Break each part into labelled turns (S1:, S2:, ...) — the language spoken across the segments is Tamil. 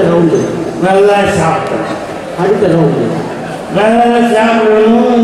S1: ரவுண்டு
S2: நல்லா சாப்பிட்டேன்.
S1: அடுத்த ரவுண்டு
S2: நல்லா சாப்பிடணும்,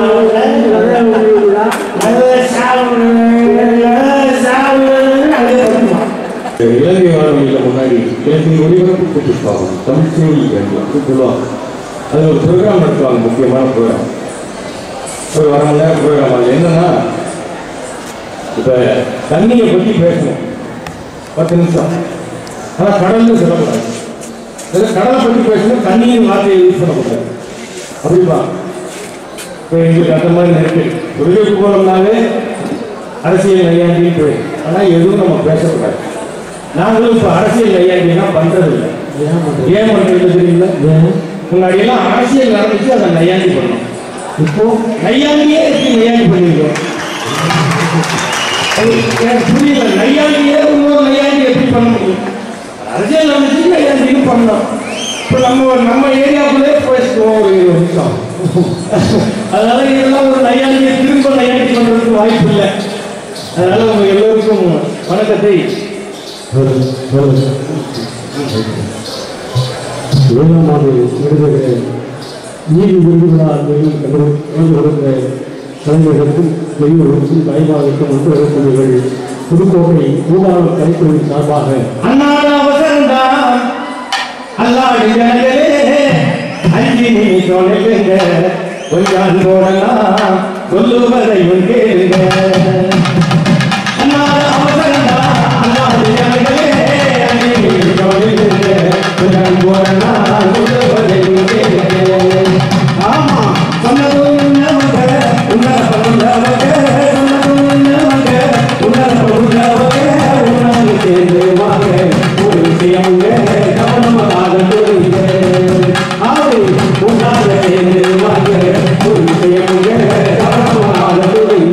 S2: இலங்கை வானொலியில் முன்னாடி இலங்கை ஒளிபரப்பு கூட்டிருப்பாங்க, தமிழ் செய்தி சொல்லுவாங்க. அது ஒரு ப்ரோக்ராம் நடத்துவாங்க, முக்கியமான ப்ரோக்ராம். ஒரு வர மணி நேரம் ப்ரோக்ராம். அது என்னன்னா, இப்போ தண்ணியை பற்றி பேசணும் 10 நிமிஷம். ஆனால் கடல்னு சொல்லக்கூடாது. கடலை பற்றி பேசணும், தண்ணியின் வார்த்தையை யூஸ் பண்ணக்கூடாது. அப்படிப்பா இப்போ எங்களுக்கு அந்த மாதிரி இருக்கு. ஒரே போனோம்னாலே அரசியல் நையாண்டின்னு போயிடும். ஆனால் எதுவும் நம்ம பேசக்கூடாது. நாங்களும் இப்போ அரசியல் நையாண்டிலாம் பண்ணுறது இல்லை. ஏன் பண்ணுறது தெரியுங்களா? முன்னாடியெல்லாம் அரசியல் நடந்துச்சு, அதை நையாண்டி பண்ணோம். இப்போ நையாண்டியே எப்படி நையாண்டி பண்ணிருக்கோம்? எனக்கு புரியல. நையாண்டியே இன்னொரு நையாண்டி எப்படி பண்ண முடியும்? அரசியல் நடந்துச்சு, நையாண்டின்னு பண்ணோம். இப்போ நம்ம ஏரியாவுக்குள்ளே பேசுவோம் ஒரு விஷயம். அதனால இதெல்லாம் ஒரு நையாண்டியை திரும்ப நையாண்டி பண்ணுறதுக்கு வாய்ப்பு இல்லை. அதனால உங்க எல்லோருக்கும் வணக்கத்தை.
S1: 7ஆம் ஆண்டு விடுதலை நீதி விருதுகளா கலந்து கொடுத்த கலைஞர்களுக்கும் பெரியவர்களுக்கும் தாய்மார்களுக்கும் வந்து வரக்கூடியவர்கள் புதுக்கோட்டை பூபாலம் கலைக்குழுவின் சார்பாக
S2: அண்ணாட அவசரம்தான் அல்லாடுகளே அஞ்சு நீ சொல்லுங்க, கொஞ்சம் போடலாம் சொல்லுவதை கேளுங்க. அண்ணாட அவசரம்தான் அல்லாடுகளே அஞ்சு நீ சொல்லுங்க, கொஞ்சம் போடலாம் சொல்லுவதை கேளுங்க. ஆமா, சொன்னதும் உன்னவங்க உன்னத பகுந்தவங்க, சொன்னதும் உன்னவங்க உன்னத பகுந்தவங்க, உன்னது சேர்ந்து வாங்க ஒரு விஷயங்க கவனமாக சொல்லுங்க. ஆவை உன்னாத சேர்ந்து வாங்க ஒரு விஷயங்க கவனமாக சொல்லுங்க.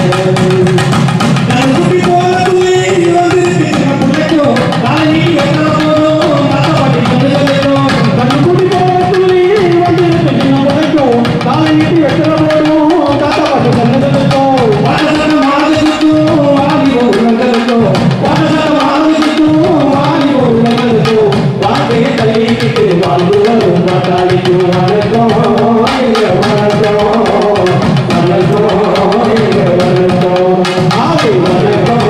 S2: குட்டி போல துளி வந்து பிடிக்கும் காலனி எத்தனை போதும் கட்டப்பட்டி கொண்டு வந்துடும். குட்டி போல துளி வந்து பிடிக்கும் காலனி எத்தனை போதும் கட்டப்பட்டி கொண்டு வந்துடும். வாசன மாதத்துக்கும் வாடி ஒரு நகருக்கும், வாசன மாதத்துக்கும் வாடி ஒரு நகருக்கும், வாழ்க்கையை தலையிட்டு வாழ்ந்து வரும் பாட்டாளிக்கும் வணக்கம் வணக்கம் வணக்கம் வணக்கம். ஆவை வணக்கம்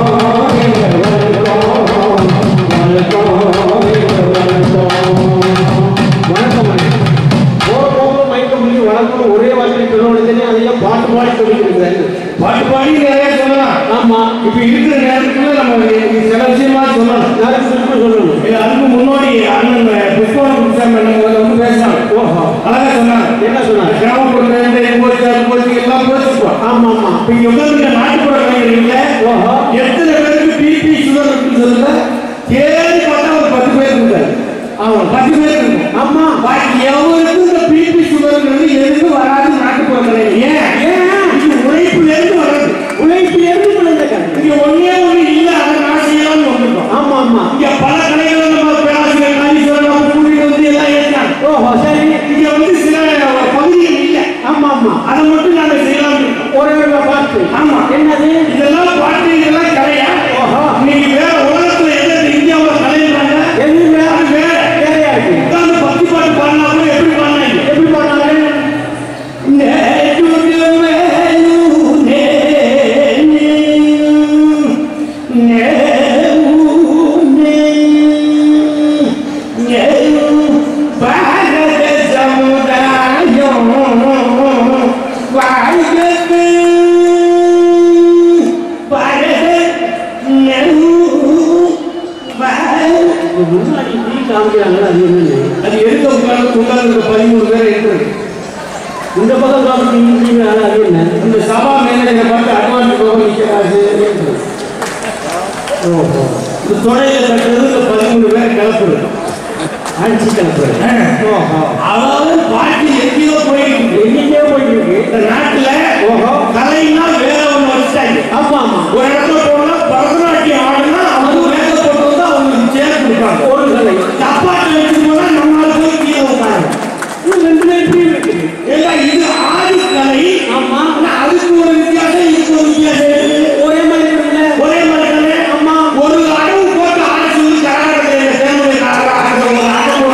S2: வணக்கம். ஒரே வார்த்தை சொல்லணும், அதையும் பாட்டு பாடி சொல்லிட்டு பாட்டு பாடி நிறைய சொல்லலாம். ஆமா, இப்ப இருக்கிற நேரத்துக்குள்ள நம்ம சில விஷயமா சொல்லணும், நிறைய சொல்லணும். அதுக்கு முன்னாடி அண்ணன் புஷ்பவன குருசாமி வந்து பேசினாங்க. அழகா சொன்னாங்க. என்ன சொன்னாங்க? கிராமப்புற போச்சு எல்லாம் போச்சுப்போம். ஆமா ஆமா. இப்ப இங்க உட்கார்ந்து நாட்டுப்புற கலைஞர்கள் எத்தனை பேருக்கு பிபி சுகர் இருக்குன்னு சொல்லுங்க. தேடி பார்த்தா ஒரு 10 பேர் இருக்காரு. ஆமா, 10 பேர் இருக்கு. ஆமா, பாக்கி எவருக்கும் இந்த பிபி சுகர்ங்கிறது எதுக்கு வராது நாட்டுப்புற கலைஞர். ஏன் இது உழைப்புல இருந்து வர்றது. உழைப்புல இருந்து இங்க ஒன்னே ஒண்ணு இல்ல, அதை நான் செய்யலாம்னு வந்துட்டோம். ஆமா ஆமா. இங்க பல கலைகள் நம்ம பேராசிரியர் காளீஸ்வரன் கூட்டிட்டு வந்து எல்லாம் ஏற்றாங்க. ஓஹோ, சரி. இங்க வந்து சில பகுதிகள் இல்ல. ஆமா ஆமா, அதை மட்டும் நாங்க செய்யலாம் ஒரு பாட்டு. ஆமா, என்னது இதெல்லாம் பாட்டு, இதெல்லாம் கலையா? ஓஹோ, இன்னைக்கு வேற உலகத்துல எந்த இந்தியாவுல கலைஞராங்க எதுவுமே அது வேறையா இருக்கு. உட்கார்ந்து பக்தி பாட்டு பாடினா கூட எப்படி பாடினாங்க? எப்படி பாடினாங்க? அது எடுக்க உட்கார்ந்து 13 பேர் இருக்கிறது. இந்த பக்கம் அது என்ன? இந்த சபா மேனேஜரை பார்த்து அட்வான்ஸ் போக நிற்கிறாரு. ஓஹோ, இந்த தொடையில கட்டுறது இந்த 13 பேர் கிளப்புறது, அடிச்சு கிளப்புறது. ஓஹோ, அதாவது பாட்டி எங்கேயோ போயிருக்கு, எங்கேயோ போயிருக்கு இந்த நாட்டுல. ஓஹோ, கலைன்னா வேற ஒண்ணு வச்சுட்டாங்க. ஆமா ஆமா, ஒரு இடத்துல போனா பரதநாட்டியம் ஆடுனா அவங்க வேலை போட்டு வந்து அவங்களுக்கு சேர் கொடுப்பாங்க. ஒரு கலை தப்பாட்டு வச்சு போனா நம்மளால போய் கீழே உட்காரு. இது 2 பேர் இருக்குது. எல்லாம் இது ஆடு கலை. ஆமா, அதுக்கு ஒரு வித்தியாசம், இதுக்கு ஒரு வித்தியாசம். ஒரே மாதிரி இருக்குல்ல, ஒரே மாதிரி கலை. ஆமா, ஒரு அடவு போட்டு ஆட சொல்லி கராடத்துல தேர்வு ஆட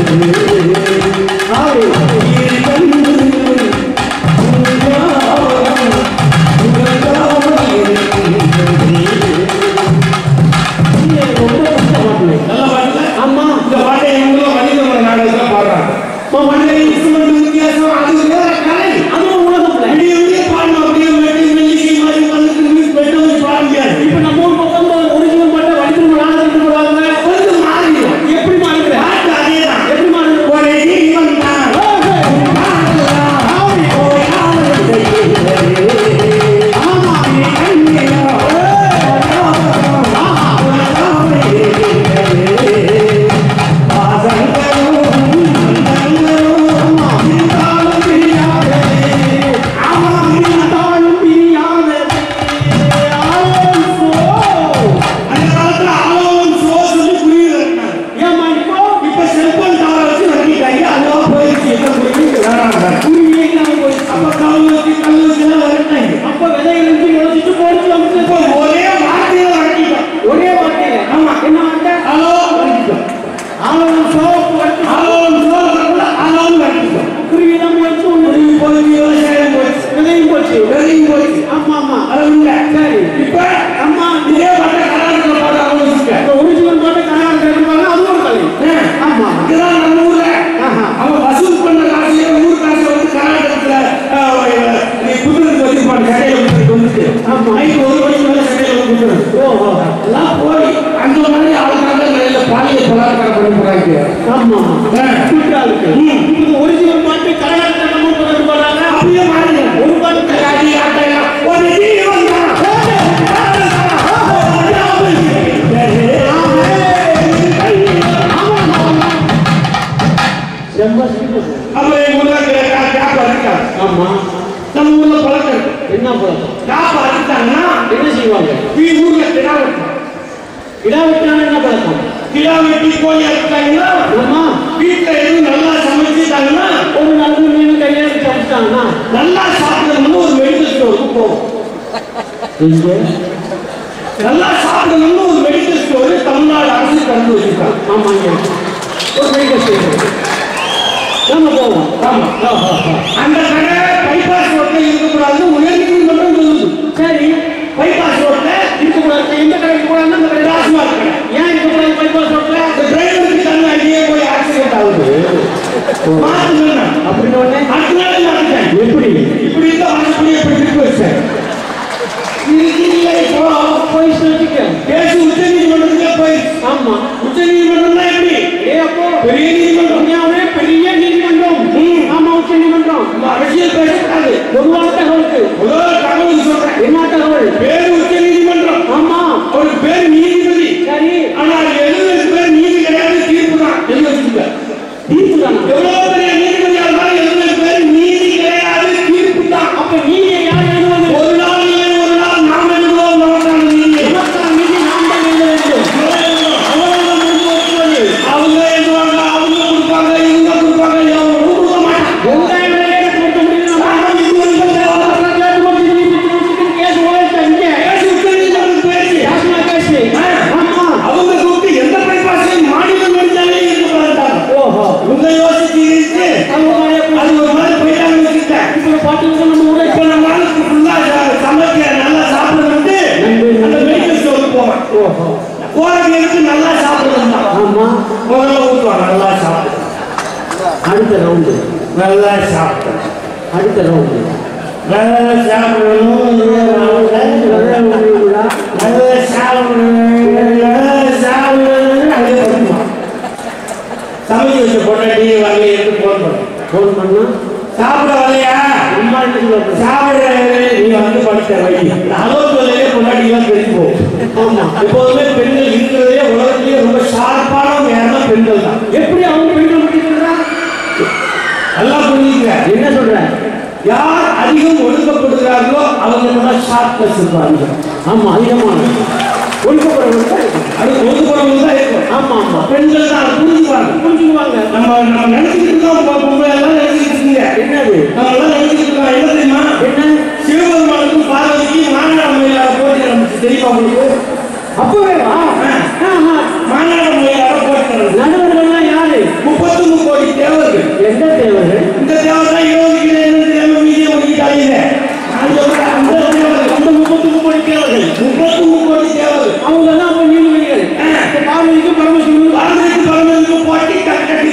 S2: அப்பவே மாநாடு யாரு 30 கோடி தேவர்கள்.
S1: எந்த தேவர்கள்?
S2: இந்த தேவர் தான் 20 கிலோ மீதியை ஒதுக்கிட்டாங்க. நான் சொல்றேன் அந்த 33 கோடி தேவர்கள், 33 கோடி தேவர்கள். அவங்க தான் அப்ப நீதிபதிகள். பார்வதிக்கு பரமேஸ்வரனுக்கு போட்டி கட்டி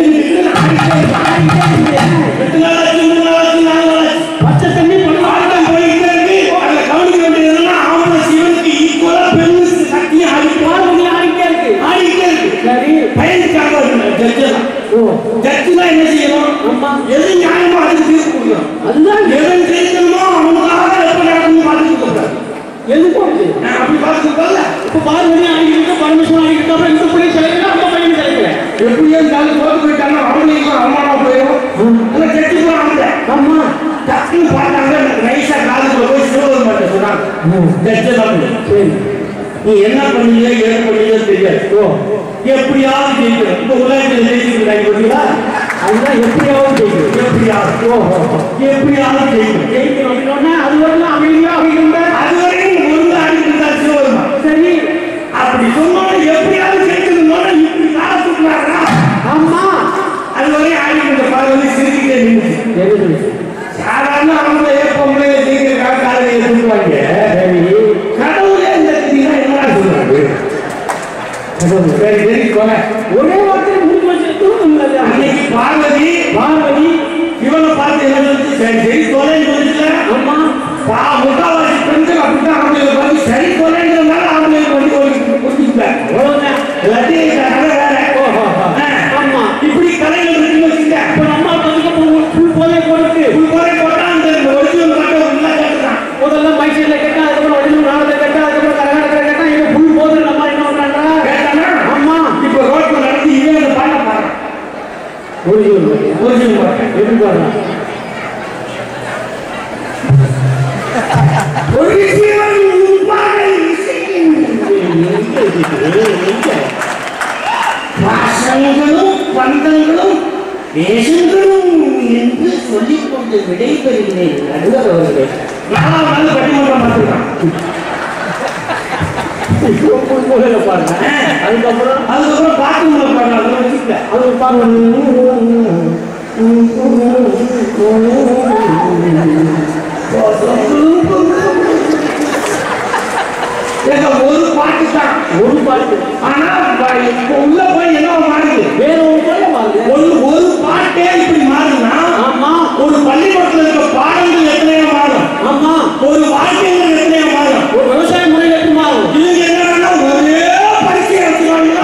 S2: பச்சை தண்ணி ஆட்டம் போயிட்டே இருக்கு. அதுல கவனிக்க வேண்டியதுன்னா அவன சிவனுக்கு ஈக்குவலா பெண் சக்தியும் ஆடிட்டே இருக்கு. சரி, பயனுக்காக ஜட்ஜுதான் என்ன செய்யணும்? எது நியாயமோ அதுக்கு தீர்ப்பு கொடுக்கணும். அதுதான் எதை ஜெயிக்கணுமோ அவங்களாக எப்ப நடக்கணும் பார்த்துக்கூடாது. எதுக்கு அப்படி பார்த்துக்கூடாது. இப்ப பார்வதி ஆகிட்டு பரமேஸ்வரன் ஆகிட்டு அப்புறம் இந்த பிள்ளை செலவில்லை, அந்த பையன் செலவில்லை. எப்படியோ இருந்தாலும் தோற்று போயிட்டாங்க. அவங்களுக்கு அவமானம் போயிடும். அந்த ஜட்ஜு கூட அவங்க ஆமா டக்குன்னு பார்த்தாங்க. நைஸா காதுக்குள்ள போய் சிவபெருமான் மாட்டேன் சொன்னாங்க. ஜட்ஜு தான் சரி, நீ என்ன பண்ணீங்க ஏன் பண்ணீங்க தெரியாது. எப்படியாவது ஜெயிக்கணும். இந்த உலகத்தில் ஜெயிச்சுக்கிறாங்க பார்த்தீங்களா? அதுதான் எப்படியாவது ஜெயிக்கணும். எப்படியாவது ஜெயிக்கணும் அப்படின்னா அது வரலாம் அமைதியாக இருந்த அதுவரையும் ஒழுங்கு ஆடிட்டு சிவபெருமான். சரி, அப்படி சொன்னோட எப்படியாவது ஜெயிக்கணும்னா இப்படி காலத்துக்குறாரா? ஆமா, அதுவரையும் ஆடிட்டு பார்வதி சிரிக்கிட்டே நின்று சாதாரண அவங்க ஏப்பங்களே ஜெயிக்கிறதுக்காக காலையை எடுத்துக்குவாங்க. கடவுளே இந்த என்ன சொல்றாங்க? ஒரே வார்த்தை முடிவு வச்சிருக்கோம். அன்னைக்கு பார்வதி இவனை பார்த்து என்ன சொல்லுச்சு? சரி சரி தொலைன்னு சொல்லிச்சுல. ஆமா, முக்காவாசி பெண்கள் அப்படித்தான் அவங்களுக்கு வந்து சரி தொலைன்றதுனால அவங்களுக்கு வந்து கொடுத்துட்டாங்க. ஆமா, இப்படி கலைகள் இருக்குன்னு வச்சுக்க. இப்ப நம்ம புல் போதை போட்டா அந்த ஒரிஜினல் கேட்டுதான். முதல்ல மைசூர்ல கேட்டா, அதுக்கப்புறம் ஒரிஜினல் நாளத்தை கேட்டா, அதுக்கப்புறம் கரகாட்டத்துல கேட்டா, இவங்க புல் போதை நம்ம என்ன பண்றாங்க கேட்டாங்க. ஆமா, இப்ப ரோட்ல நடத்தி இதே அந்த பாட்டை பாடுறான். ஒரிஜினல் பாட்டு எப்படி பாடுறான்? ஒரு பாசங்களும் பந்தங்களும் வேஷங்களும் என்று சொல்லிக் கொண்டு விடைபெறுகிறேன். நடுவர் அவர்களே, 4ஆம் நாள் பட்டிமன்றம் பார்த்துருக்கான். பாருங்க, அதுக்கப்புறம் பாட்டு பாருங்க. அதை வச்சுக்கல, அது ஒரு பாட்டு தான், ஒரு பாட்டு. ஆனா இப்ப உள்ள போய் என்ன மாறுது? வேற ஒரு பாட்டே இப்படி மாறுதுன்னா, ஆமா, ஒரு பள்ளிக்கூடத்துல இருக்க பாடங்கள் எத்தனையோ மாறும். ஆமா, ஒரு வாழ்க்கைகள் எத்தனையோ மாறும். ஒரு விவசாய முறையில் எப்படி மாறும்? இது என்னன்னா ஒரே பரிசை வச்சுக்காங்க.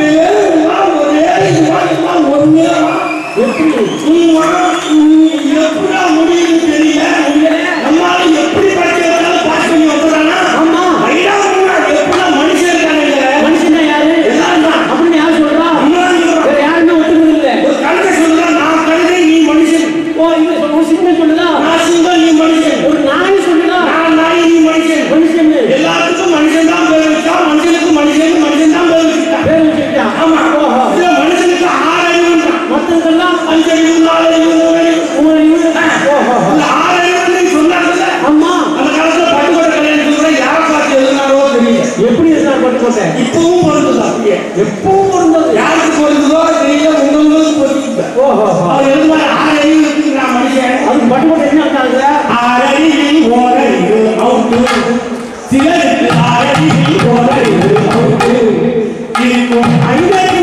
S2: எப்படா முடியுது தெரியல. நம்மளால எப்படி படிச்சு வச்சாலும் பாஸ் பண்ணி வந்துடுறானா? ஆமா, எப்படா மனுஷன் இருக்காங்க. மனுஷன் யாரு? எல்லாரும் தான் அப்படின்னு யாரு சொல்றா? வேற யாருமே ஒத்துக்கிறது இல்லை. ஒரு கழுதை சொல்றா, நான் கழுதை நீ மனுஷன். ஓ, இங்க சிங்கம் சொல்லுதா, நான் சிங்கம் நீ மனுஷன். ஒரு நாய் சொல்லுதா, நான் நாய் நீ மனுஷன். மனுஷன் எல்லாத்துக்கும் மனுஷன் தான் பேர் வச்சா, மனுஷனுக்கு மனுஷன் தான் பேர் வச்சுட்டா. ஆமா, இதுல மனுஷனுக்கு 6 அறிவு, மற்றதெல்லாம் 5 அறிவு, 4 அறிவு, 3 அறிவு, 3 அறிவு. இந்த 6 அறிவு சொன்னாங்கல்ல. ஆமா, அந்த காலத்துல பட்டுக்கோட்டை கல்யாணத்துக்கு கூட யாரை பார்த்து எழுதினாரோ தெரியல. எப்படி எழுதினார் பட்டுக்கோட்டை? இப்பவும் பொருந்தது. அப்படியே எப்பவும் பொருந்தது. யாருக்கு பொருந்ததோ தெரியல, உங்களுக்கு பொருந்தது. அவர் எழுதுவாரு 6 அறிவு இருக்கு நான் மனுஷன். அது பட்டுக்கோட்டை என்ன இருக்காங்க? 6 அறிவு, 1 அறிவு அவுட்டு. சிலருக்கு 6 அறிவு, 1 அறிவு அவுட்டு இருக்கும். 5 அறிவு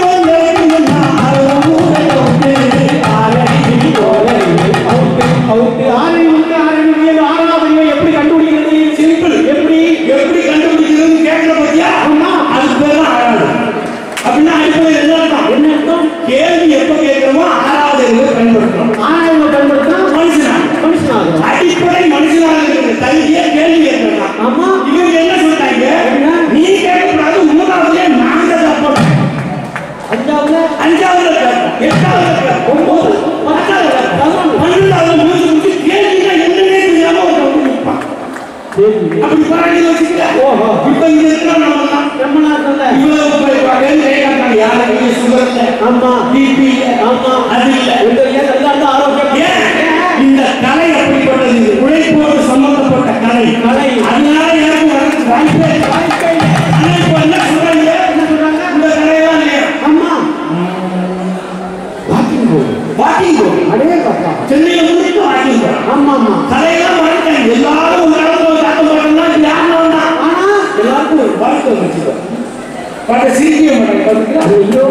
S2: எப்படி கண்டுபிடிக்கிறது? சிம்பிள். எப்படி கண்டுபிடிக்கிறது கேட்கல பத்தியா? அதுக்கு பேர் தான் 6வது. அப்படின்னா அடிப்படை என்ன அர்த்தம்? கேள்வி எப்ப கேட்கிறோமோ 6வது அறிவை பயன்படுத்தணும். 6வது பயன்படுத்தா மனுஷனாகும். அடிப்படை மனுஷனாக இருக்கிற தகுதியை கேள்வி கேட்கலாம். ஆமா, இவங்க என்ன சொல்றாங்க? நீ கேட்கக்கூடாது, 3வதுல நாங்க தப்போம். 5வது 8வது 9 10வது 12வது முடிச்சு கேள்வினா என்னன்னே தெரியாம ஒரு நிற்பான். அப்படி பாராட்டி வச்சுக்கிட்ட. இப்ப இங்க இருக்கிற நம்ம நாட்டுல இவ்வளவு போய் பார்க்க யாருக்கு சுகர் இல்லை. ஆமா, பிபி இல்லை. ஆமா, அது இல்லை. எல்லாம் ஆரோக்கியம். இந்த கலை அப்படிப்பட்டது. உழைப்போடு சம்பந்தப்பட்ட கலை. அதனால எனக்கு வாய்ப்பே இல்லை. இப்ப என்ன சொல்றாங்க? இந்த கலையெல்லாம் இல்லையா? ஆமா,
S1: போகும்.
S2: வாக்கிங் போகும்.
S1: அடே பாப்பா.
S2: சென்னையில முழுக்க வாக்கிங் போகும்.
S1: ஆமா ஆமா.
S2: கலையெல்லாம் வாழ்க்கை எல்லாரும் ஒரு இடத்துல காட்ட மாட்டோம்னா யாரும் தான். ஆனா எல்லாருக்கும் ஒரு வாழ்க்கை வச்சுக்கோ. பாட்ட சிரிக்கவே மாட்டாங்க பாத்தீங்களா?
S1: ஐயோ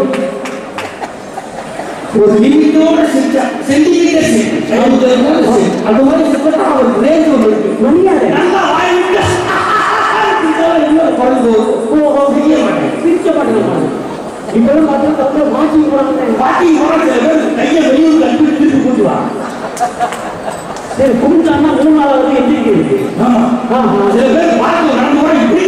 S2: ஒரு லிமிட்டோட சிரிச்சா சென்டிமீட்டர் சிரிப்பு.
S1: அது மாதிரி சிரிப்பா ஒரு ரேஞ்ச் ஒன்று இருக்கு. மணியாரு
S2: நல்லா வாய் விட்டு
S1: சிரிக்க மாட்டேங்க. இப்பெல்லாம் பார்த்தா வாக்கிங் போறாங்க.
S2: வாக்கிங் போற சில பேர் கையை வெளியூர் கட்டி திருப்பி கூட்டுவாங்க.
S1: சரி கும்பிட்டான்னா 3 நாள் வரைக்கும் எந்திரிக்க இருக்கு.
S2: ஆமா சில பேர் பார்த்து நடந்து போற இப்படி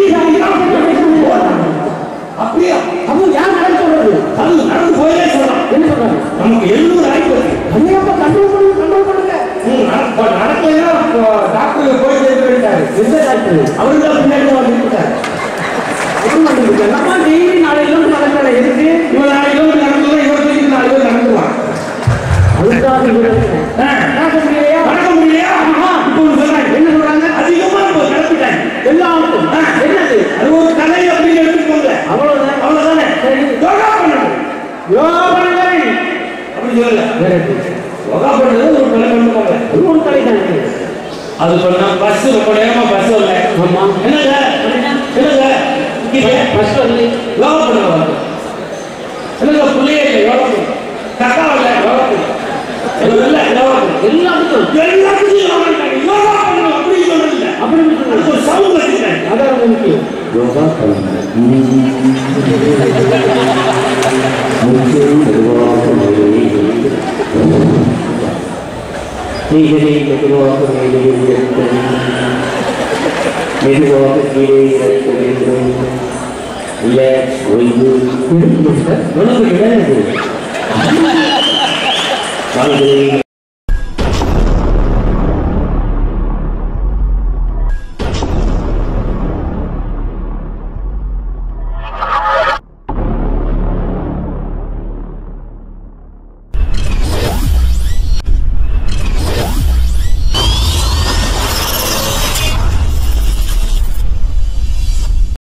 S2: அப்படியே
S1: அதுவும் யார் நடந்து சொல்றது?
S2: அது நடந்து போயே சொல்லலாம்.
S1: என்ன சொல்றாங்க?
S2: நமக்கு 700 ஆயிப்போச்சு.
S1: கண்டிப்பா கண்ட்ரோல் பண்ணுங்க.
S2: நடக்கலைன்னா டாக்டருக்கு போய் சேர்க்க வேண்டாரு.
S1: எந்த டாக்டர்?
S2: அவரு தான் பின்னாடி வந்துட்டார்.
S1: நம்ம டெய்லி 4 கிலோமீட்டர் நடக்கல. எதுக்கு?
S2: இவன் 4 கிலோமீட்டர் நடந்து 4 பேர் நடந்துவான்.
S1: அதுதான் நடக்க முடியலையா?
S2: நடக்க முடியலையா? இப்போ சொல்றாங்க என்ன சொல்றாங்க? அதிகமா இப்போ கிளப்பிட்டாங்க
S1: எல்லாருக்கும். என்னது?
S2: அது ஒரு கலை அப்படின்னு எடுத்துக்கோங்க.
S1: அவ்வளவுதான்.
S2: அவ்வளவுதானே. யோகா பண்ணணும்.
S1: யோகா பண்ணுங்க
S2: அப்படி சொல்லல. யோகா பண்றது ஒரு கலை பண்ணுவாங்க.
S1: ஒரு கலை தானே.
S2: அது பண்ணா பஸ் ரொம்ப நேரமா பஸ் வரல.
S1: ஆமா.
S2: என்னங்க என்னங்க
S1: பஸ் வரல.
S2: யோகா பண்ணுவாங்க. என்னங்க புள்ளையே யோகா பண்ணு. கக்கா வரல யோகா பண்ணு. எல்லாத்துக்கும் யோகா பண்ணணும் அப்படி சொல்றது. அப்படி ஒரு சவுண்ட் வச்சுட்டாங்க.
S1: அதான் முக்கியம்.
S3: யோகா பண்ணுங்க. மெதுவாக மேலே மெதுவாக கீழே இறக்க வேண்டும். ரிலாக்ஸ் ஓய்வு. உனக்கு கிடையாது. கால்களை